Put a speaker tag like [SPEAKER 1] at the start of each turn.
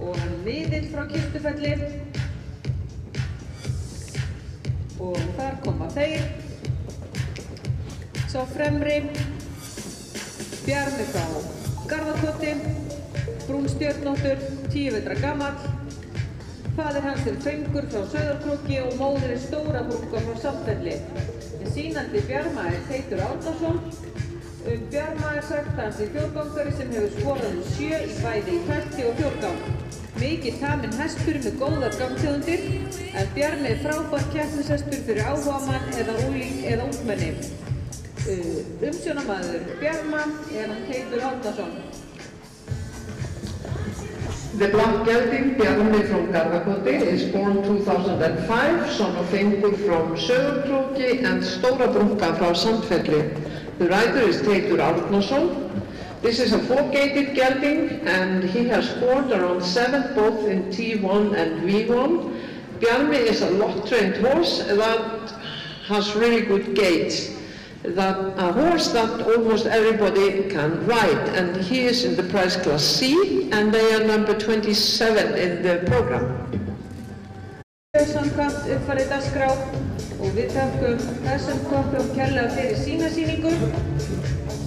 [SPEAKER 1] og hann miðill frá Kistufelli og þar koma þeir. Sá fremri, Bjarmi frá Garðakoti, brún stjörnóttur, 10 vetra gamall. Faðir hans Fengur frá Sauðárkróki og móðir Stóra brúnka frá Sandfelli. Sýnandi Bjarma Teitur Árnason. Bjarma sagt hans fjórgangari sem hefur skorað 7 í bæði í felti og fjórgang. Mikið taminn hestur með góðar gangtegundir, en Bjarmi frábær keppnishestur fyrir áhugamann eða ungmenni. Umsjónarmaður Bjarma hann Teitur Árnason.
[SPEAKER 2] The black gelding Bjarmi from Garðakoti is born 2005, son of Fengur from Sauðárkróki and Stóra brúnka from Sandfelli. The rider is Teitur Árnason. This is a 4-gated gelding and he has scored around 7 both in T1 and V1. Bjarmi is a lot-trained horse that has really good gait. A horse that almost everybody can ride, and he is in the prize class C, and they are number 27 in the program.
[SPEAKER 1] Samkvæmt uppfærið dagskrá og við þökkum þessum köppum kærlega fyrir sína sýningu.